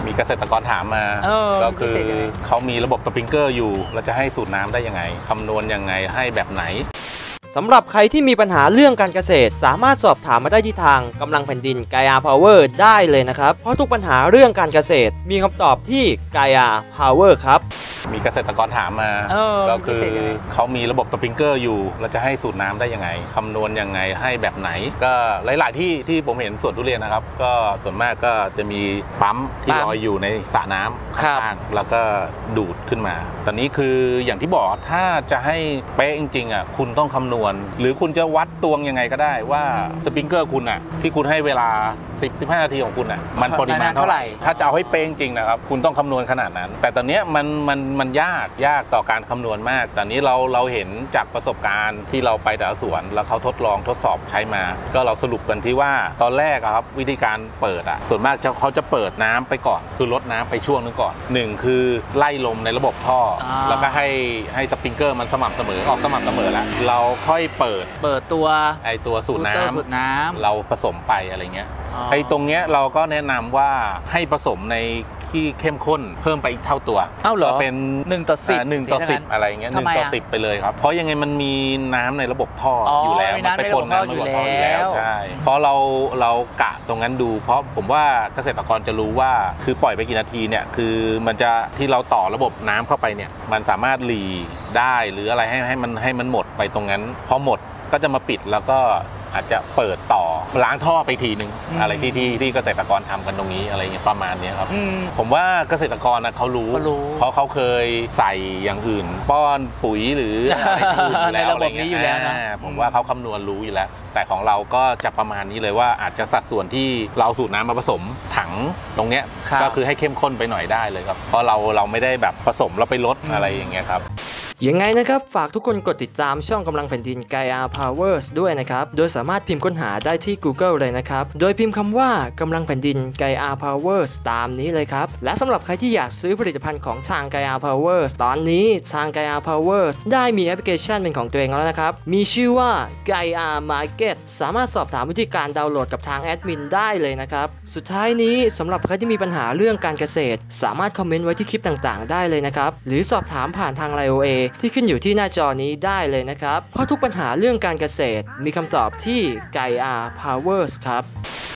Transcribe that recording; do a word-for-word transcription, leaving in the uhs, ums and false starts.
มีเกษตรกรถามมาก็คือเขามีระบบสปริงเกอร์อยู่เราจะให้สูตรน้ำได้ยังไงคำนวณยังไงให้แบบไหนสำหรับใครที่มีปัญหาเรื่องการเกษตรสามารถสอบถามมาได้ที่ทางกำลังแผ่นดิน Gaia Power ได้เลยนะครับเพราะทุกปัญหาเรื่องการเกษตรมีคำตอบที่ Gaia Power ครับมีเกษตรกรถามมาก็คือเขามีระบบสปริงเกอร์อยู่เราจะให้สูตรน้ำได้ยังไงคำนวณยังไงให้แบบไหนก็หลายๆที่ที่ผมเห็นสวนทุเรียนนะครับก็ส่วนมากก็จะมีปั๊มที่ลอยอยู่ในสระน้ำข้างๆแล้วก็ดูดขึ้นมาตอนนี้คืออย่างที่บอกถ้าจะให้เป๊ะจริงๆอ่ะคุณต้องคำนวณหรือคุณจะวัดตวงยังไงก็ได้ว่าสปริงเกอร์คุณอ่ะที่คุณให้เวลาสิบ สิบห้านาทีของคุณอ่ะมันปริมาณเท่าไหร่ถ้าจะเอาให้เป๊ะจริงนะครับคุณต้องคำนวณขนาดนั้นแต่ตอนนี้มันมันมันยากยากต่อการคำนวณมากตอนนี้เราเราเห็นจากประสบการณ์ที่เราไปแต่ละสวนแล้วเขาทดลองทดสอบใช้มาก็เราสรุปกันที่ว่าตอนแรกครับวิธีการเปิดอ่ะส่วนมากเขาจะเปิดน้ำไปก่อนคือลดน้ำไปช่วงนึงก่อนหนึ่งคือไล่ลมในระบบท่อแล้วก็ให้ให้สปริงเกอร์มันสม่ำเสมอออกสม่ำเสมอแล้วเราค่อยเปิดเปิดตัวไอตัวสูตรน้ำสูตรน้ำเราผสมไปอะไรเงี้ยไอ้ตรงเนี้ยเราก็แนะนำว่าให้ผสมในที่เข้มข้นเพิ่มไปอีกเท่าตัวเอ้าเหรอเป็นหนึ่งต่อสิบหนึ่งต่อสิบอะไรเงี้ยหนึ่งต่อสิบไปเลยครับเพราะยังไงมันมีน้ำในระบบท่ออยู่แล้วมันไปปนน้ำในระบบท่ออยู่แล้วใช่เพราะเราเรากะตรงนั้นดูเพราะผมว่าเกษตรกรจะรู้ว่าคือปล่อยไปกี่นาทีเนี่ยคือมันจะที่เราต่อระบบน้ำเข้าไปเนี่ยมันสามารถหลีได้หรืออะไรให้ให้มันให้มันหมดไปตรงนั้นพอหมดก็จะมาปิดแล้วก็อาจจะเปิดต่อล้างท่อไปทีนึงอะไรที่ที่ที่เกษตรกรทำกันตรงนี้อะไรเงี้ยประมาณนี้ครับผมว่าเกษตรกรนะเขารู้เพราะเขาเคยใส่อย่างอื่นป้อนปุ๋ยหรืออะไรอื่นอยู่แล้วอะไรเงี้ยผมว่าเขาคำนวณรู้อยู่แล้วแต่ของเราก็จะประมาณนี้เลยว่าอาจจะสัดส่วนที่เราสูตรน้ำมาผสมถังตรงเนี้ยก็คือให้เข้มข้นไปหน่อยได้เลยครับเพราะเราเราไม่ได้แบบผสมแล้วไปลดอะไรอย่างเงี้ยครับยังไงนะครับฝากทุกคนกดติดตามช่องกำลังแผ่นดิน Gaia Powers ด้วยนะครับโดยสามารถพิมพ์ค้นหาได้ที่ Google เลยนะครับโดยพิมพ์คำว่ากำลังแผ่นดิน Gaia Powers ตามนี้เลยครับและสำหรับใครที่อยากซื้อผลิตภัณฑ์ของทาง Gaia Powers ตอนนี้ทาง Gaia Powers ได้มีแอปพลิเคชันเป็นของตัวเองแล้วนะครับมีชื่อว่า Gaia Market สามารถสอบถามวิธีการดาวน์โหลดกับทางแอดมินได้เลยนะครับสุดท้ายนี้สำหรับใครที่มีปัญหาเรื่องการเกษตรสามารถคอมเมนต์ไว้ที่คลิปต่างๆได้เลยนะครับหรือสอบถามผ่านทาง ไลน์ โอ เอที่ขึ้นอยู่ที่หน้าจอนี้ได้เลยนะครับเพราะทุกปัญหาเรื่องการเกษตรมีคำตอบที่ Gaia Powers ครับ